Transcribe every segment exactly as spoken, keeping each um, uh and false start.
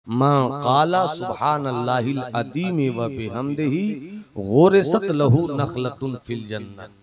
मां काला सुब्हानल्लाहिल अज़ीम व बिहम्दिही गुरसत लहू नखलतुन फिल जन्नत।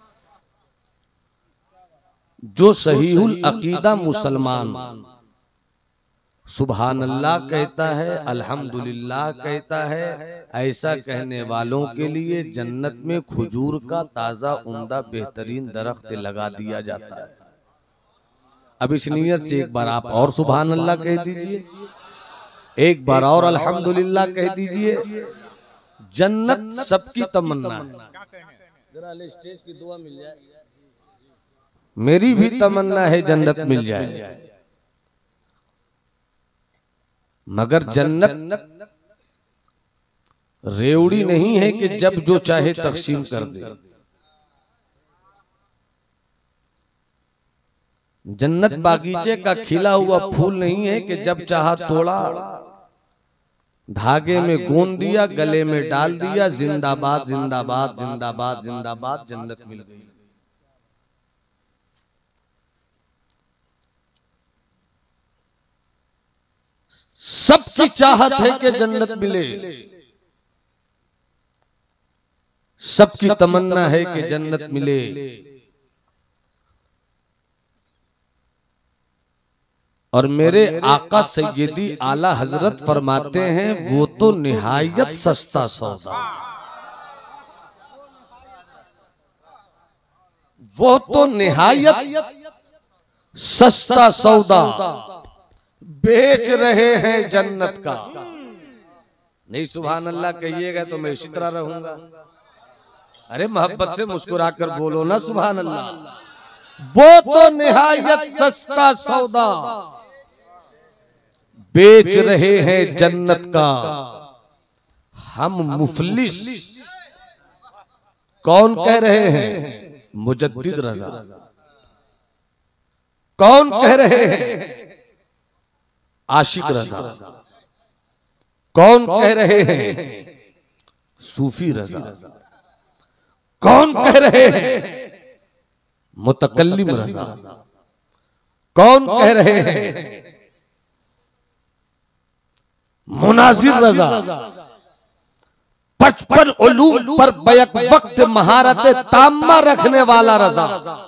जो सहीहुल अकीदा मुसलमान सुब्हानल्लाह कहता है, अल्हम्दुलिल्लाह कहता है, ऐसा कहने वालों के लिए जन्नत में खजूर का ताजा उम्दा बेहतरीन दरख्त लगा दिया जाता है। अब इस नियत से एक बार आप और सुब्हानल्लाह कह दीजिए, एक बार और अल्हम्दुलिल्लाह कह दीजिए। जन्नत सबकी तमन्ना है। जरा स्टेज की दुआ मिल जाए। मेरी भी तमन्ना है जन्नत मिल जाए, मगर जन्नत रेवड़ी नहीं है कि जब जो चाहे तकसीम कर दे। जन्नत बागीचे का खिला हुआ फूल नहीं है कि जब चाहा तोड़ा, धागे में गोंद दिया, गले में डाल दिया, जिंदाबाद जिंदाबाद जिंदाबाद जिंदाबाद, जन्नत मिल गई। सबकी चाहत है कि जन्नत मिले, सबकी तमन्ना है कि जन्नत मिले। और मेरे आका सैयदी आला हजरत फरमाते हैं, वो तो निहायत सस्ता सौदा, वो तो निहायत सस्ता सौदा बेच रहे हैं जन्नत का। नहीं सुभान अल्लाह कहिएगा तो मैं इसी तरह रहूंगा। अरे मोहब्बत से मुस्कुरा कर बोलो ना सुभान अल्लाह। वो तो निहायत सस्ता सौदा बेच रहे हैं जन्नत का, हम मुफलिस। कौन कह रहे हैं? मुजद्दिद रजा। कौन कह रहे हैं? आशिक रजा। कौन कह रहे हैं? सूफी रजा। कौन कह रहे हैं? मुतकल्लिम रजा। कौन कह रहे हैं? मुनाजिर रजा। पचपन उलूम पर बैक वक्त महारत ताम्मा रखने वाला रजा,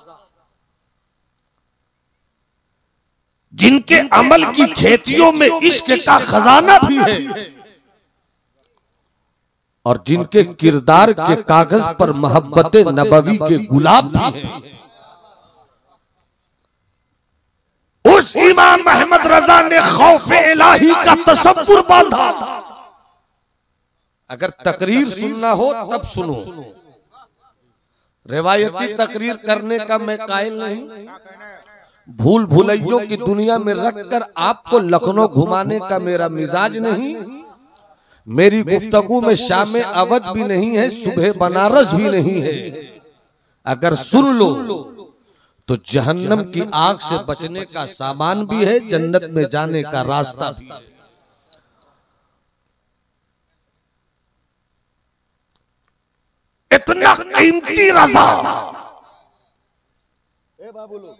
जिनके अमल की खेतियों में इश्क का खजाना भी है और जिनके किरदार के कागज पर मोहब्बत नबवी के गुलाब भी हैं। उस इमाम अहमद रजा ने खौफे इलाही का तसव्वुर बांधा। अगर तकरीर सुनना हो तब सुनो, रिवायती तकरीर करने का मैं कायल नहीं। भूल भुलैयों की दुनिया में रखकर आपको लखनऊ घुमाने का मेरा मिजाज नहीं। मेरी गुफ्तगू में शाम अवध भी नहीं है, सुबह बनारस भी नहीं है। अगर सुन लो तो जहन्नम की आग से बचने का सामान भी है, जन्नत में जाने का रास्ता भी है। इतना कीमती रजा। ए बाबू लोग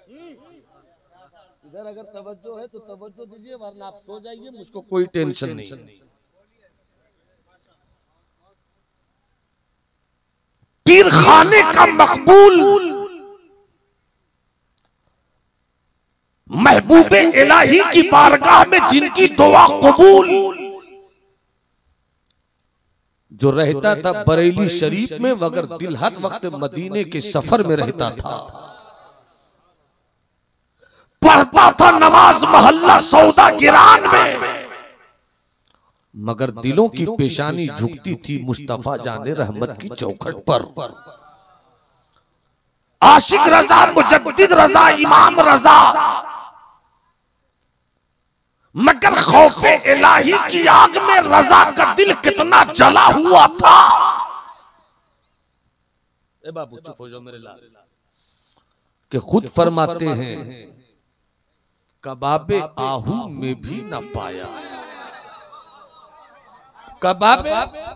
इधर अगर तवज्जो है तो तवज्जो दीजिए, वरना आप सो जाइए, मुझको कोई टेंशन नहीं। पीर खाने का मकबूल महबूबे इलाही की बारगाह में जिनकी दुआ कबूल, जो रहता था बरेली शरीफ में, मगर दिल हर वक्त मदीने के सफर में रहता था। पढ़ता था नमाज मोहल्ला सौदा गिरान में, मगर दिलों की पेशानी झुकती थी मुस्तफा जाने रहमत की चौखट पर। आशिक रजा, मुजद्दिद रजा, इमाम रजा, मगर खौफे इलाही की आग में रजा का दिल कितना जला हुआ था। ए बाबू चुप हो जाओ मेरे लाल, कि खुद फरमाते हैं, कबाबे आहू में भी न पाया। कबाबे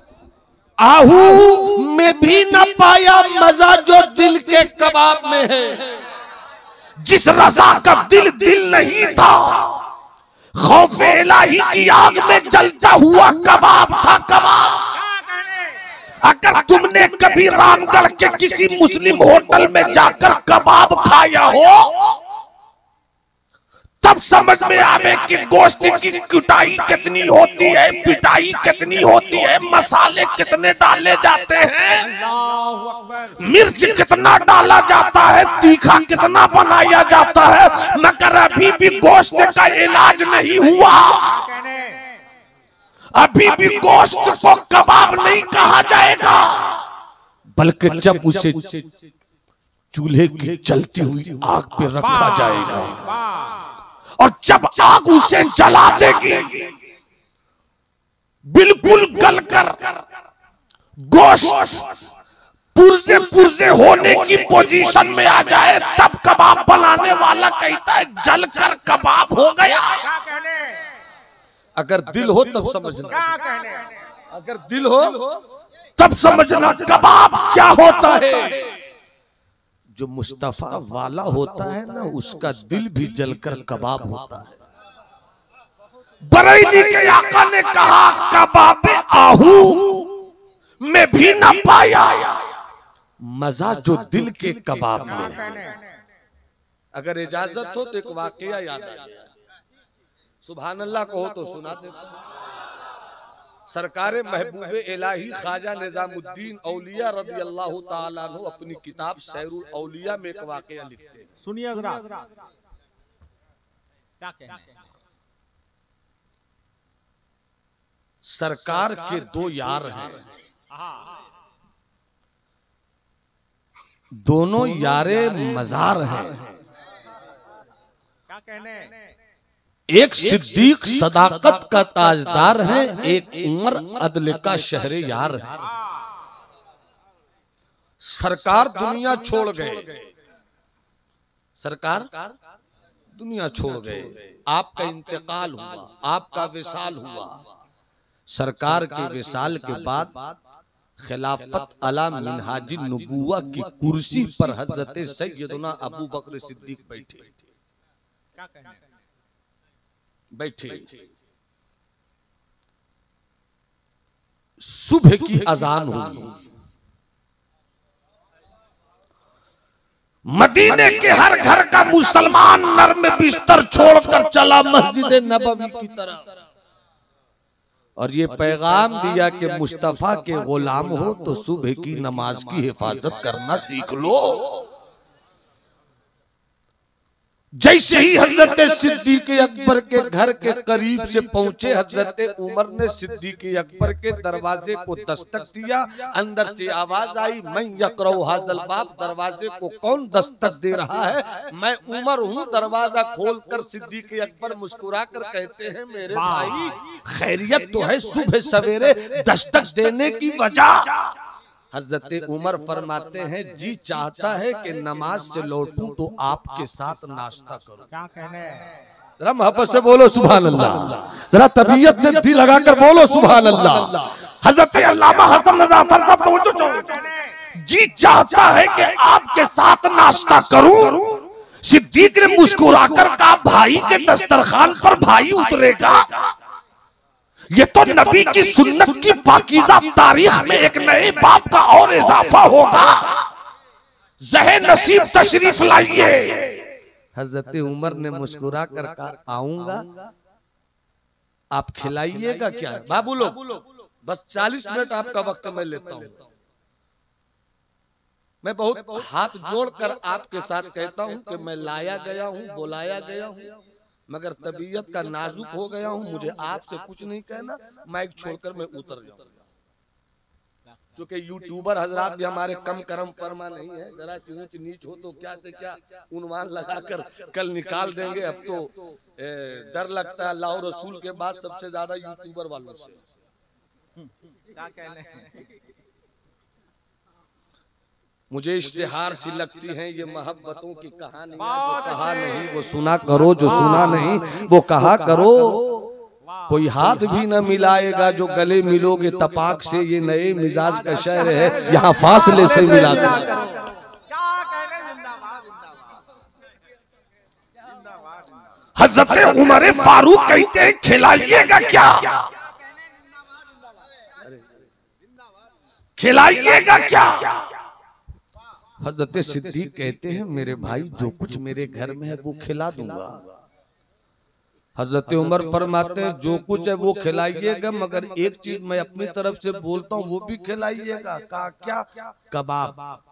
आहू में भी न पाया मजा जो दिल के कबाब में है। जिस रजा का दिल दिल नहीं था, खौफ इलाही की आग में जलता हुआ कबाब था कबाब। अगर तुमने कभी रामगढ़ के किसी मुस्लिम होटल में जाकर कबाब खाया हो तब समझ में आवे कि गोश्त की कुटाई कितनी होती है, पिटाई कितनी होती है, मसाले कितने डाले जाते हैं, मिर्च कितना डाला जाता है, तीखा कितना बनाया जाता है। मगर अभी भी गोश्त का इलाज नहीं हुआ, अभी भी गोश्त को कबाब नहीं कहा जाएगा, बल्कि जब उसे चूल्हे की जलती हुई आग पे रखा जाएगा और जब आग उसे जला देगी बिल्कुल गलकर गोश्त पुर्जे पुर्जे होने की पोजीशन में आ जाए तब कबाब बनाने वाला कहता है जलकर कबाब हो गया। अगर दिल हो तब समझना, अगर दिल हो तब समझना कबाब क्या होता है। जो मुस्तफा वाला होता है ना उसका दिल भी जलकर कबाब होता है। बरेली के आका ने कहा कबाबे आहू में भी न पाया मजा जो दिल के कबाब में। अगर इजाजत हो तो एक वाकया याद आ गया, सुभान अल्लाह कहो तो सुना दे। सरकारे महबूबे इलाही ख्वाजा निजामुद्दीन औलिया रज़ी अल्लाह ताला अन्हु अपनी किताब सैरुल औलिया में एक वाकया लिखते हैं, सुनिए जरा क्या कहना है। सरकार के दो यार हैं, दोनों यारे मजार हैं। क्या कहने हैं? एक सिद्दीक सदाकत का ताजदार है, एक उमर अदल का शहरे यार है। सरकार दुनिया छोड़ गए, सरकार दुनिया छोड़ गए, आपका इंतकाल हुआ, आपका विसाल हुआ। सरकार के विसाल के बाद खिलाफत अला मिनहाजी नबुव्वा की कुर्सी पर हजरत सैयदना अबू बकर सिद्दीक बैठे क्या कहना है? बैठे सुबह की अजान हुई, मदीने के हर घर का मुसलमान नर्म बिस्तर छोड़कर चला मस्जिद नबवी की तरफ और ये पैगाम दिया कि मुस्तफा के गुलाम हो तो सुबह की नमाज की हिफाजत करना सीख लो। जैसे ही हजरत सिद्दीक अकबर के घर के करीब से पहुंचे हजरत उमर ने सिद्दीक अकबर के दरवाजे को दस्तक दिया। अंदर से आवाज आई, मैं यकरऊ हाज़ल बाब, दरवाजे को कौन दस्तक दे रहा है? मैं उमर हूँ। दरवाजा खोलकर सिद्दीक अकबर मुस्कुरा कर कहते हैं, मेरे भाई खैरियत तो है, सुबह सवेरे दस्तक देने की वजह? हजरत उमर फरमाते हैं, जी चाहता है कि नमाज से लौटूं तो आपके साथ नाश्ता करूं। क्या कहने हैं? जरा मोहब्बत से बोलो सुभान अल्लाह, जरा तबीयत से दिल लगाकर बोलो सुभान अल्लाह। हजरत अल्लामा हसन रज़ा साहब तो जी चाहता है कि आपके साथ नाश्ता करूं। सिद्दीक ने मुस्कुराकर कहा, भाई के दस्तरखान पर भाई उतरेगा? ये तो नबी की सुन्नत की पाकीज़ा तारीख में एक नए बाप का और इजाफा होगा। ज़हे नसीब तशरीफ लाइए। हजरत उमर ने मुस्कुरा कर कहा, आऊंगा, आप खिलाइएगा क्या? बाबू लोग बस चालीस मिनट आपका वक्त मैं लेता हूं। मैं बहुत हाथ जोड़कर आपके साथ कहता हूं कि मैं लाया गया हूं, बुलाया गया हूं, मगर तबीयत का नाजुक हो गया हूं, मुझे आपसे कुछ नहीं कहना, माइक छोड़कर मैं उतर जाऊंगा। क्योंकि यूट्यूबर हजरात भी हमारे कम करम फरमा नहीं है, जरा ऊंच नीच हो तो क्या से क्या उन्वान लगाकर कल निकाल देंगे। अब तो ए, डर लगता है अल्लाह और रसूल के बाद सबसे ज्यादा यूट्यूबर वालों से। क्या कहने हैं? मुझे इश्तिहार सी लगती है ये मोहब्बतों की कहानी, जो कहा नहीं वो सुना करो, जो सुना नहीं वो कहा करो। कोई हाथ भी न मिलाएगा जो गले मिलोगे तपाक से, ये नए मिजाज का शहर है, यहाँ फासले से मिला दो। हजरत उमर फारूक कहते हैं खिलाइएगा क्या, खिलाइएगा क्या। हजरत सिद्दीक कहते हैं मेरे भाई जो कुछ मेरे घर में है वो खिला दूंगा। हजरत उमर फरमाते हैं जो कुछ है वो खिलाइएगा, मगर एक चीज मैं अपनी तरफ से बोलता हूँ वो भी खिलाइएगा। कहा क्या? कबाब।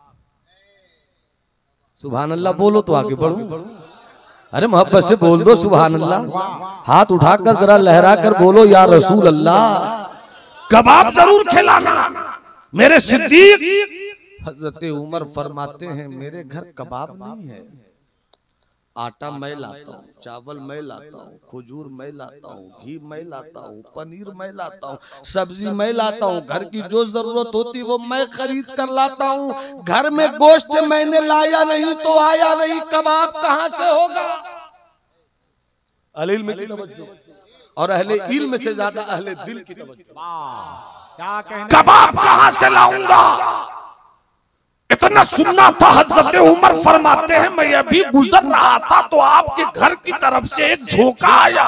सुभान अल्लाह बोलो तो आगे बढ़ो। अरे मोहब्बत से बोल दो सुभान अल्लाह। हाथ उठाकर जरा लहरा कर बोलो या रसूल अल्लाह। कबाब जरूर खिलाना मेरे सिद्दीक। हजरत उमर फरमाते हैं मेरे घर कबाब नहीं है, आटा मैं लाता हूँ, चावल मैं लाता हूँ, खजूर मैं लाता हूँ, घी मैं लाता हूँ, पनीर मैं लाता हूँ, सब्जी मैं लाता हूँ, घर की जो जरूरत होती वो मैं खरीद कर लाता हूँ। घर में गोश्त मैंने लाया नहीं तो आया नहीं, कबाब कहाँ से होगा? अहले इल्म की तवज्जो, और अहले इल्म से ज्यादा अहले दिल की तवज्जो। क्या कहने? कबाब कहां से लाऊंगा? इतना सुनना था। हजरत उमर फरमाते हैं मैं अभी गुजर रहा था तो आपके घर की तरफ से एक झोंका आया,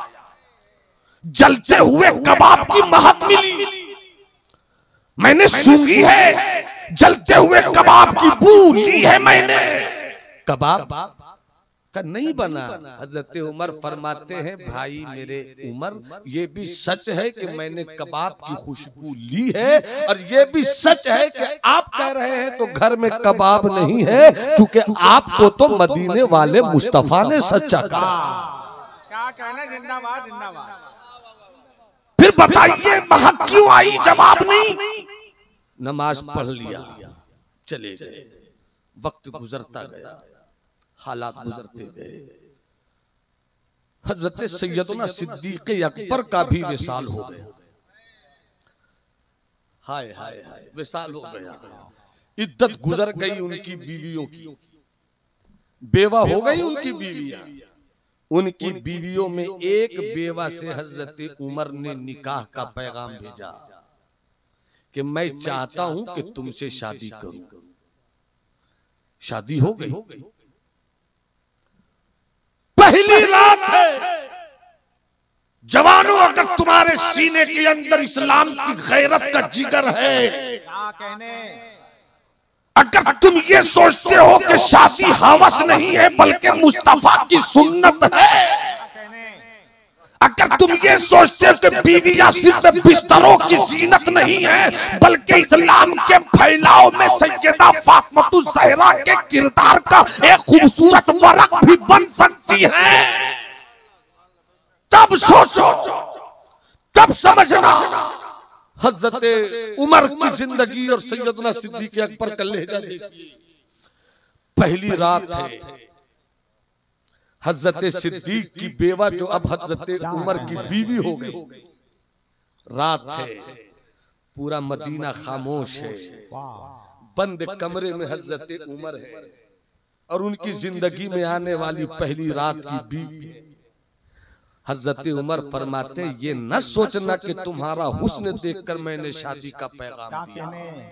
जलते हुए कबाब की महक मिली, मैंने सूंघी है, जलते हुए कबाब की बू ली है मैंने। कबाब का नहीं बना। हजरत उमर फरमाते हैं भाई मेरे उमर ये भी सच है कि मैंने कबाब की खुशबू ली है, और ये भी सच है कि आप कह रहे हैं तो घर में कबाब नहीं है, क्योंकि आपको तो मदीने वाले मुस्तफा ने सच्चा कहा। क्या कहने? जिंदाबाद जिंदाबाद। फिर बताइए महक क्यों आई? जवाब नहीं। नमाज पढ़ लिया, चले गए, वक्त गुजरता गया, हालात गुजरते गए। हजरत सैयदना सिद्दीक अकबर का भी विसाल हो गया। हाय हाय हाय विसाल हो गया। इद्दत गुजर गई उनकी बीवियों की, बेवा हो गई उनकी बीवियां। उनकी बीवियों में एक बेवा से हजरत उमर ने निकाह का पैगाम भेजा कि मैं चाहता हूं कि तुमसे शादी करूं। शादी हो गई। पहली रात है। जवानों अगर तुम्हारे सीने के अंदर इस्लाम की गैरत का जिगर है, क्या कहने? अगर तुम ये सोचते हो कि शादी हवस नहीं है बल्कि मुस्तफा की सुन्नत है, क्या कहने? अगर तुम ये सोचते हो कि बीवियां सिर्फ बिस्तरों की जीनत नहीं है बल्कि इस्लाम के फैलाव में सैयदा फातिमा ज़हरा के किरदार का एक खूबसूरत वरक भी बन सकती है, तब सोचो, तब समझना। हजरत उमर की जिंदगी और सैयदना सिद्दीक अकबर का लहजा देखिए। पहली रात है। हजरत सिद्दीक की बेवा जो अब हजरत उमर की बीवी हो गई, रात है, पूरा मदीना खामोश है, बंद कमरे में हजरत उमर है और उनकी जिंदगी में आने वाली पहली रात की बीवी। हजरत उमर फरमाते ये न सोचना कि तुम्हारा हुस्न देखकर मैंने शादी का पैगाम दिया।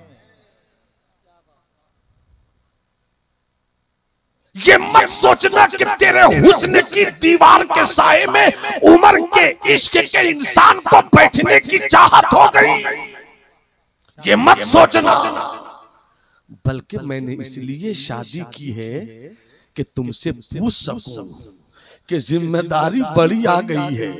ये मत सोचना कि तेरे हुस्न की दीवार के साए में उमर के इश्क के इंसान को बैठने की चाहत हो गई, ये मत सोचना। बल्कि मैंने इसलिए शादी की है कि तुमसे पूछ सकूं कि जिम्मेदारी बड़ी आ गई है।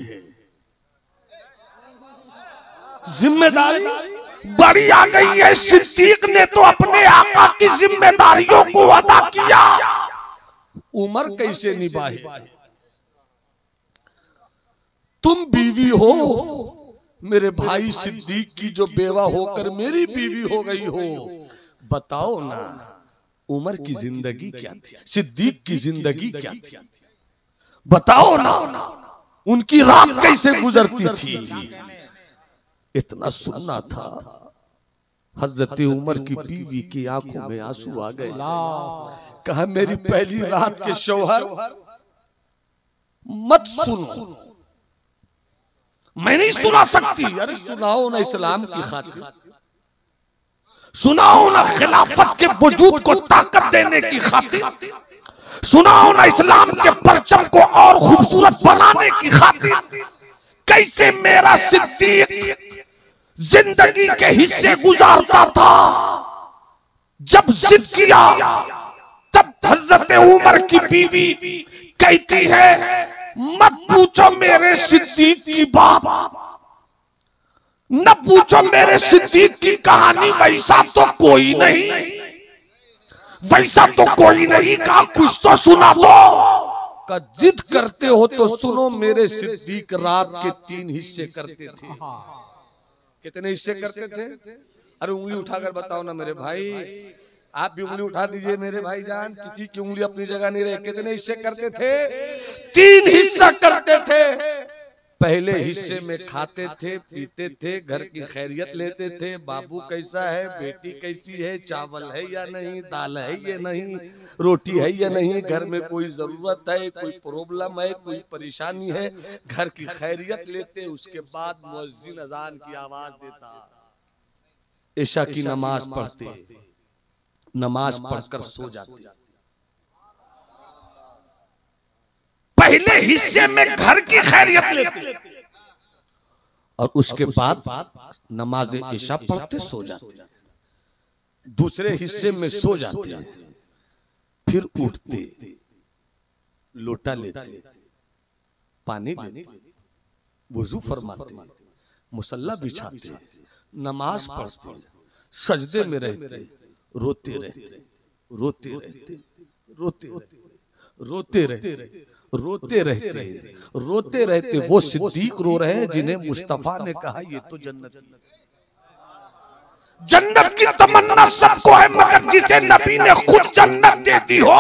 जिम्मेदारी बड़ी आ गई है। सिद्दीक ने तो अपने आका की जिम्मेदारियों को अदा किया, उमर कैसे निभाए? तुम बीवी हो, मेरे भाई सिद्दीक की जो बेवा होकर मेरी बीवी हो गई हो, बताओ ना उमर की जिंदगी क्या थी, सिद्दीक की जिंदगी क्या थी? बताओ ना उनकी रात कैसे गुजरती थी? इतना सुनना था। हजरत उमर की बीवी की आंखों में आंसू आ गए। कहा मेरी पहली रात के शौहर मत सुनो। मैं नहीं सुना सकती। अरे सुनाओ ना इस्लाम की खातिर। सुनाओ ना खिलाफत के वजूद को ताकत देने की खातिर, सुनाओ ना इस्लाम के परचम को और खूबसूरत बनाने की खातिर कैसे मेरा सिद्दीक जिंदगी के हिस्से गुजारता था। जब जिद किया तब हजरत उमर की बीवी कहती है मत पूछो मेरे सिद्दीक की बात, न पूछो मेरे सिद्दीक की कहानी, वैसा तो कोई नहीं, वैसा तो कोई नहीं, कहा कुछ तो सुना दो। का जिद करते हो तो सुनो मेरे सिद्दीक रात के तीन हिस्से करते थे। कितने हिस्से करते थे? अरे उंगली उठाकर बताओ ना मेरे भाई, आप भी उंगली उठा दीजिए मेरे भाईजान, किसी की उंगली अपनी जगह नहीं रहे। कितने हिस्से करते थे? तीन हिस्सा करते थे। पहले हिस्से में खाते थे, पीते थे, घर की खैरियत लेते थे, बाबू कैसा है, बेटी कैसी है, चावल है या नहीं, दाल है या नहीं, रोटी है या नहीं, घर में कोई जरूरत है, कोई प्रॉब्लम है, कोई परेशानी है, घर की खैरियत लेते। उसके बाद मुअज्जिन अजान की आवाज देता, इशा की नमाज पढ़ते, नमाज पढ़कर सो जाते। पहले हिस्से में घर की खैरियत लेते और उसके बाद नमाज इशा पढ़ते सो जाते। दूसरे हिस्से में सो जाते, फिर उठते, लोटा लेते, पानी लेते, वुजू फरमाते, मुसल्ला बिछाते, नमाज पढ़ते, सजदे में रहते, रोते रहते, रोते रहते, रोते रोते रहते, रोते रहते, रोते रहते। वो सिद्दीक रो रहे हैं जिन्हें मुस्तफा ने कहा ये तो जन्नत, जन्नत की तमन्ना सबको है, मगर जिसे नबी ने खुद जन्नत दे दी हो,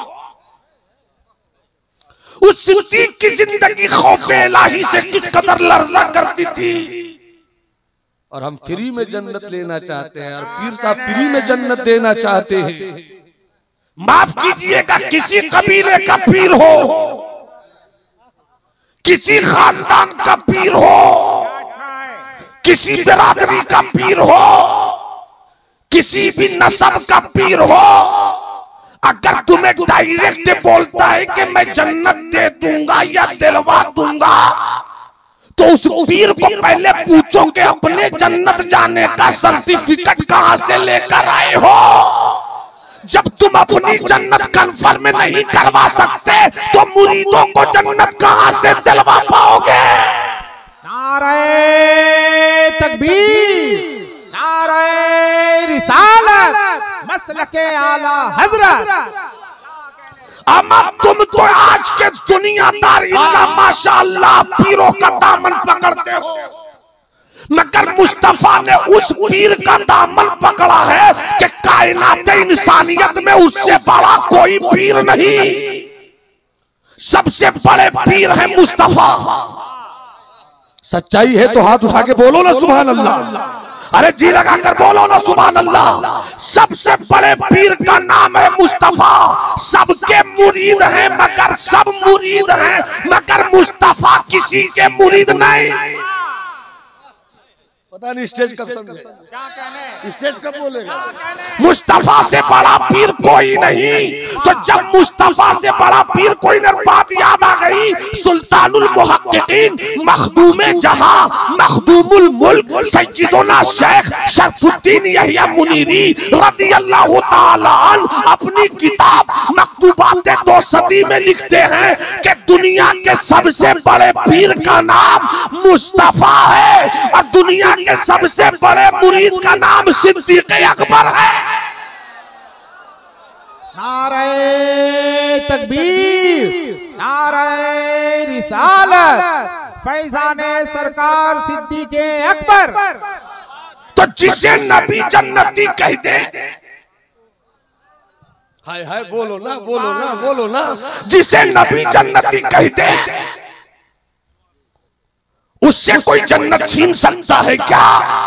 उस सिद्दीक की जिंदगी खौफे इलाही से किस कदर लर्जा करती थी। और हम फ्री में जन्नत लेना चाहते हैं और पीर साहब फ्री में जन्नत देना चाहते हैं। माफ कीजिएगा, किसी कबीले का पीर हो, किसी खानदान का पीर हो, किसी बिरादरी का पीर हो, किसी भी नस्ब का पीर हो, अगर तुम्हें डायरेक्ट बोलता है कि मैं जन्नत दे दूंगा या दिलवा दूंगा, तो उस पीर को पहले पूछो कि अपने जन्नत जाने का सर्टिफिकेट कहां से लेकर आए हो। जब तुम अपनी जन्नत कंफर्म नहीं करवा सकते तो मुरीदों को जन्नत कहां से दिलवा पाओगे? नारे तकबीर, नारे रिसालत, मसलके आला हजरत। अमा तुम तो आज के दुनियादार इल्ला माशाअल्लाह पीरों का दामन पकड़ते हो, मगर मुस्तफा ने उस पीर का दामन पकड़ा है कि कायनात इंसानियत में उससे बड़ा कोई पीर नहीं। सबसे बड़े पीर है मुस्तफा। सच्चाई है तो हाथ उठा के बोलो ना सुभान अल्लाह। अरे जी लगाकर बोलो ना सुभान अल्लाह। सबसे बड़े पीर का नाम है मुस्तफा। सबके मुरीद हैं मगर सब मुरीद हैं, मगर मुस्तफा किसी के मुरीद नहीं। पता नहीं स्टेज कब समझे, स्टेज कब बोलेगा। मुस्तफा से बड़ा पीर कोई नहीं। तो जब मुस्तफा से बड़ा पीर कोई नहीं, बात याद आ गई। सुल्तानुल मुहक्किकीन, मखदूमे जहां, मखदूमुल मुल्क, सय्यदुना शेख शरफुद्दीन यहिया मुनीरी रदियल्लाहु ताला अन्हु अपनी किताब मकतूबात दो सदी में लिखते हैं कि दुनिया के सबसे बड़े पीर का नाम मुस्तफा है और दुनिया के सबसे बड़े मुरीद का नाम सिद्दीक अकबर है। नारे तकबीर, नारे रिसालत, फैजाने सरकार सिद्दीक अकबर। तो जिसे नबी जन्नती कहते, हाय हाय बोलो ना, बोलो ना, बोलो ना। जिसे नबी जन्नती कहते उससे कोई जन्नत छीन सकता है क्या?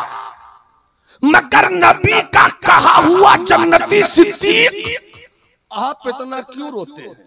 मगर नबी का कहा हुआ जन्नती सिद्दीक। आप इतना क्यों रोते हैं?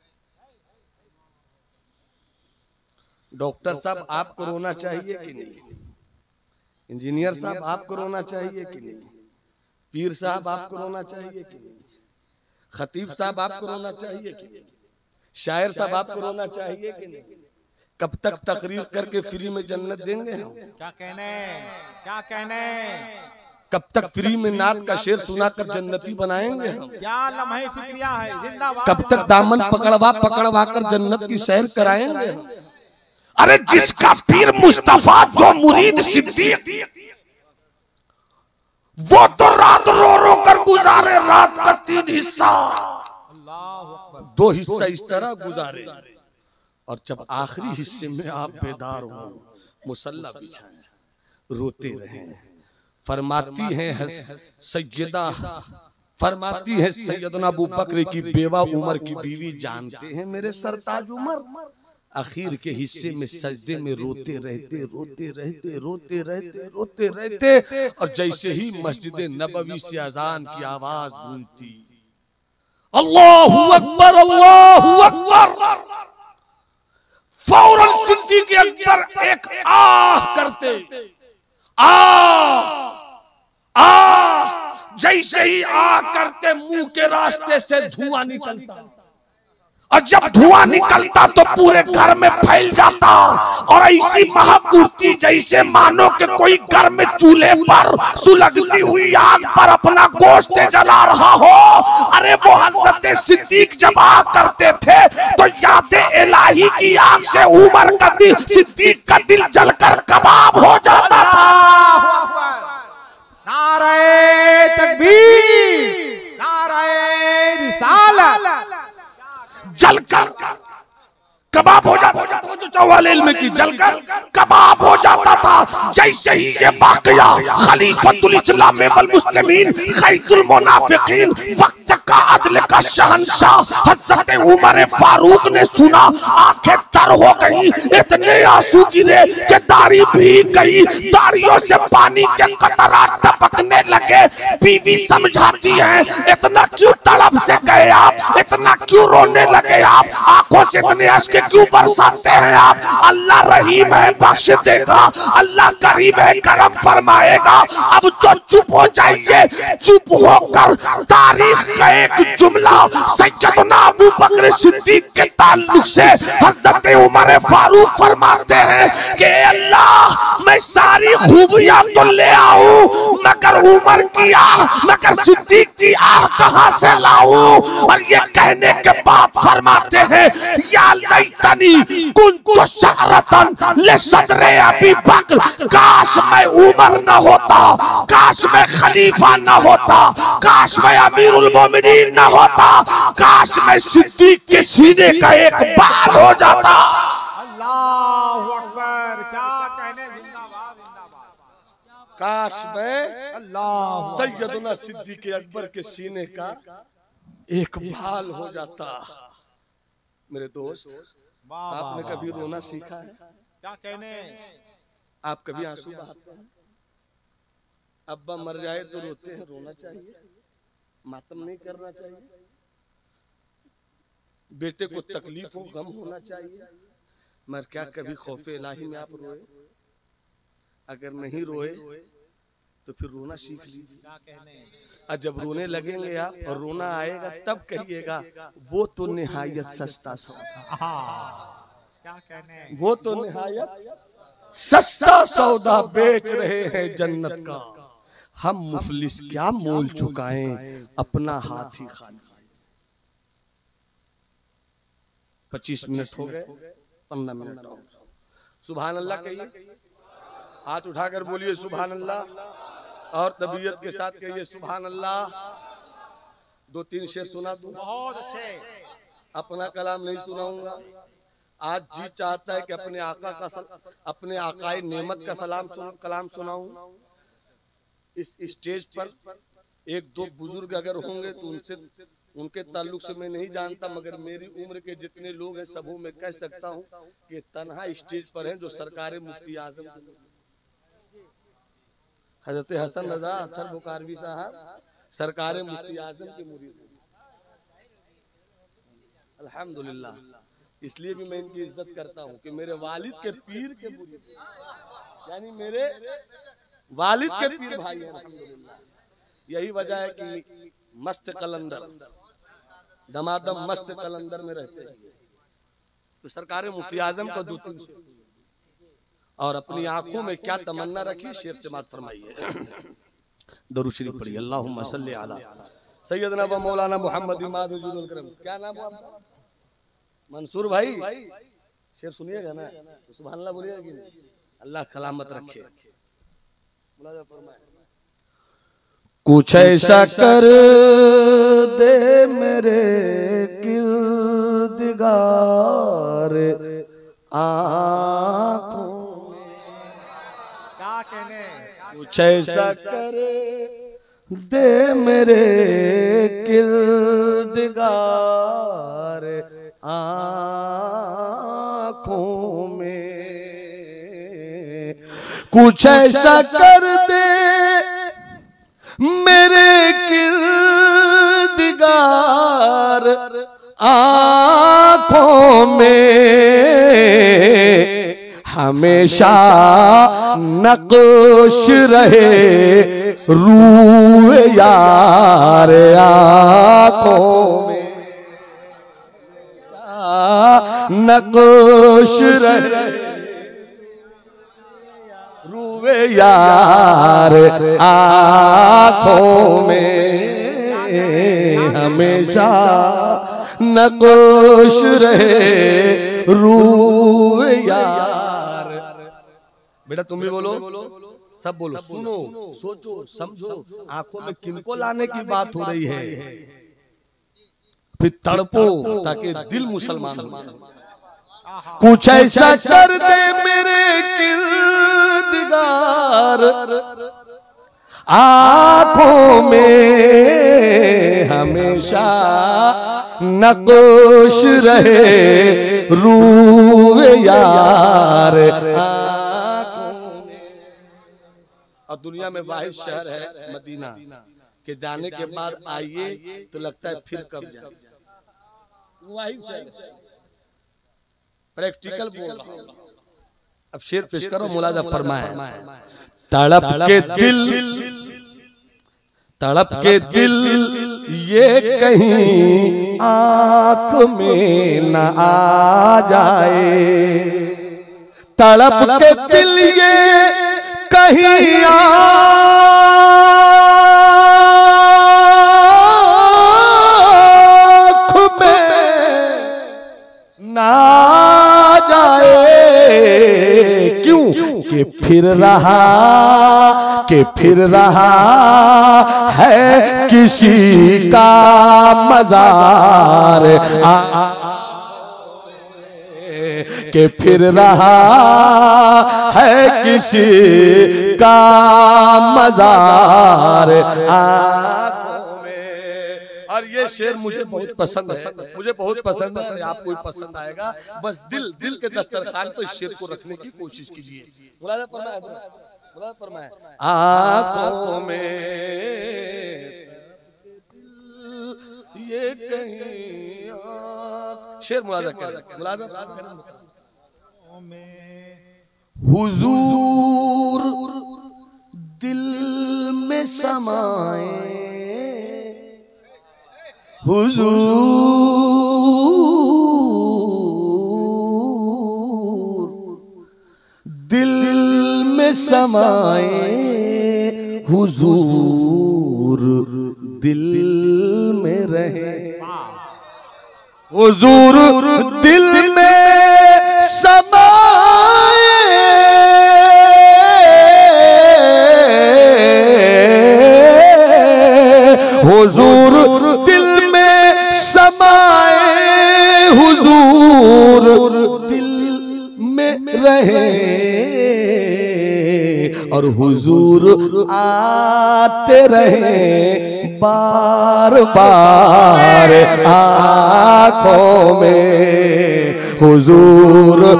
डॉक्टर साहब आपको रोना चाहिए कि नहीं? इंजीनियर साहब आपको रोना चाहिए कि नहीं? पीर साहब आपको रोना चाहिए कि नहीं? खतीब साहब आपको रोना चाहिए कि नहीं? शायर साहब आपको रोना चाहिए कि नहीं? कब तक तकरीर करके फ्री में जन्नत देंगे हम? क्या कहने क्या कहने कब तक फ्री में नात का शेर सुनाकर जन्नती बनाएंगे हम? क्या लम्हे फिक्रिया है, जिंदाबाद। कब तक दामन पकड़वा पकड़वा कर जन्नत की सैर कराएंगे हम? अरे जिसका पीर मुस्तफा जो मुरीद सिद्दीक, वो तो रात रो रो कर गुजारे रात का तीन हिस्सा, दो हिस्सा इस तरह गुजारे, और जब आखिरी हिस्से में आप बेदार हो, मुसल्ला बिछाएं, रोते रहें। फरमाती हैं सैयदा फरमाती है सैयदना अबू बकर की बेवा उमर की बीवी, जानते हैं मेरे सरताज उमर आखिर के हिस्से में सजदे में रोते रहते रोते रहते रोते रहते रोते रहते और जैसे ही मस्जिद नबवी से अजान की आवाज गूंजती, अल्लाहू अकबर अल्लाहू अकबर, फौरन सिद्दीक़ अकबर एक आह करते, आ आ जैसे ही आ करते मुंह के रास्ते से धुआं निकलता, और जब धुआं निकलता तो पूरे घर में फैल जाता, और ऐसी महक उठती जैसे मानो कि कोई घर में चूल्हे पर सुलगती हुई आग पर अपना गोश्त जला रहा हो। अरे वो हजरत सिद्दीक जब आ करते थे तो याद इलाही की आग से उमर का दिल, सिद्दीक का दिल जलकर कबाब हो जाता था। नारे तकबीर, नारे रिसालत, जलकर कबाब हो जाता था, जो चौवाले इल्म की जलकर कबाब हो जाता था। जैसे ही ये वाकया खलीफतुल इस्लाम वल मुस्लिमीन खैरुल मुनाफिकीन वक्त का अदल का शहंशाह हजरत उमर फारूक ने सुना, आंखें तर हो गई, इतने आंसू गिरे कि दाढ़ी भीग गई, दाढ़ियों से पानी के कतरात टपकने लगे। बीवी समझाती है, इतना क्यों तड़प से गए आप, इतना क्यों रोने लगे आप, आंखों से इतने अश्क क्यों बरसाते हैं आप? अल्लाह रहीम है, बख्श देगा, अल्लाह करीम है, करम फरमाएगा। अब तो चुप हो जाइए। चुप होकर तारीख का एक जुमला सैयदना अबू बकर सिद्दीक के ताल्लुक से हजरत उमर फारूक फरमाते हैं कि अल्लाह मैं सारी खूबियां तो ले आऊं, मगर उमर की आह, मगर सिद्दीक की आह कहां से लाऊं? और ये कहने के बाद फरमाते हैं, या तनी कुन्तु शअरतन लिसदरे अबी बकर, काश मैं उमर न होता, काश मैं खलीफा न होता, काश मैं अमीरुल मोमिनीन न होता, काश मैं सिद्दीक के सीने का एक बाल हो जाता। अल्लाहू अकबर, क्या कहने, जिंदाबाद जिंदाबाद। काश मैं अल्लाह सैयदना सिद्दीक अकबर के सीने का एक बाल हो जाता। मेरे दोस्त, आपने कभी रोना सीखा है? क्या कहने, आप कभी आंसू बहाते हैं? अब्बा मर जाए तो रोते हैं, रोना चाहिए, मातम नहीं करना चाहिए। बेटे को तकलीफ हो, गम होना चाहिए, मगर क्या कभी खौफे इलाही में आप रोए? अगर नहीं रोए तो फिर रोना सीख लीजिए। और जब रोने लगेंगे आप और रोना आएगा तब कहिएगा, वो तो निहायत सस्ता सौदा, क्या कहने, वो तो निहायत सस्ता सौदा बेच रहे हैं जन्नत का, हम मुफलिस क्या मोल चुकाएं अपना हाथ ही खाली। पच्चीस मिनट हो गए, पंद्रह मिनट हो गए। सुभान अल्लाह कहिए, हाथ उठाकर बोलिए सुभान अल्लाह, और तबीयत के साथ कहिए सुभान अल्लाह। दो तीन शेर सुना दूं? बहुत अच्छे। अपना कलाम नहीं सुनाऊंगा। आज जी चाहता है कि अपने आका का सल, अपने आकाए नेमत का सलाम सुन, कलाम सुनाऊं। इस स्टेज पर एक दो बुजुर्ग अगर होंगे तो उनसे, उनके ताल्लुक से मैं नहीं जानता, मगर मेरी उम्र के जितने लोग हैं सबों में कह सकता हूं कि तन्हा स्टेज पर हैं जो सरकार मुफ्ती आजम हजरत हसन रजा अख्तर बुखारवी साहब सरकार मुफ्ती आजम के मुरीद। अल्हम्दुलिल्लाह, इसलिए भी मैं इनकी इज्जत करता हूँ कि मेरे वालिद के पीर के मुरीद, यानी मेरे वालिद के पीर भाई हैं। अल्हम्दुलिल्लाह, यही वजह है कि मस्त कलंदर दमादम मस्त कलंदर में रहते हैं। तो सरकार मुफ्ती आजम का दूती और अपनी आंखों में क्या तमन्ना रखी, शेर से बात फरमाइए। दरूद शरीफ पढ़िए। अल्लाहुम्मा सल्ली अला सैयदना व मौलाना मोहम्मद इमाद वजूदुल करम। क्या नाम है आपका? मंसूर भाई। शेर सुनिएगा ना तो सुभान अल्लाह बोलिएगा कि नहीं? अल्लाह सलामत रखे। कुछ ऐसा कर दे मेरे किरदगार आँखों में, क्या कहने? कुछ ऐसा कर दे मेरे किरदगार आँखों में, कुछ ऐसा कर दे मेरे किरदगार आँखों में, हमेशा नक्श रहे रूह यार आँखों में, नक्श रहे रूह यार आँखों में, हमेशा नक्श रहे रूह यार। बेटा तुम भी बोलो, सब बोलो, सुनो, सोचो, समझो, आंखों में किनको लाने की बात हो रही है, फिर तड़पो ताकि दिल मुसलमान हो। कुछ ऐसा कर दे मेरे किरदगार आँखों में, हमेशा नक्श रहे रूह यार आँखों में। और दुनिया में वाहिद शहर है मदीना के जाने के बाद आइए तो लगता है फिर कब जाए। वाहिद शहर प्रैक्टिकल बोल रहा हूं। अब शेर पेश करो, मुलाजा फरमाए। तड़प के दिल तड़प के दिल ये कहीं आंख में न आ जाए, तड़प के दिल ये कहीं आंख में न आ जाए, क्यों कि फिर रहा कि फिर रहा है किसी का मजार कि फिर रहा है किसी का मजार आँखों में। और ये शेर मुझे बहुत पसंद है, मुझे बहुत पसंद है, आपको भी पसंद आएगा। बस दिल दिल के दस्तरखान पर इस शेर को रखने की कोशिश कीजिए। मुलाजा फरमाए, मुलाजा फरमाए। आँखों में ये कहीं शेर मुलाजा कर, मुलाजा हुजूर दिल में समाए, हुजूर दिल में समाए, हुजूर दिल में रहे, हुजूर दिल में समाए, हुजूर दिल में समाए, हुजूर दिल में रहे, और हुजूर आते रहे बार बार आँखों में, हुजूर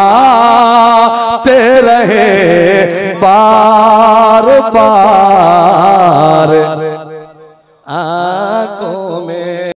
आते रहे बार बार आ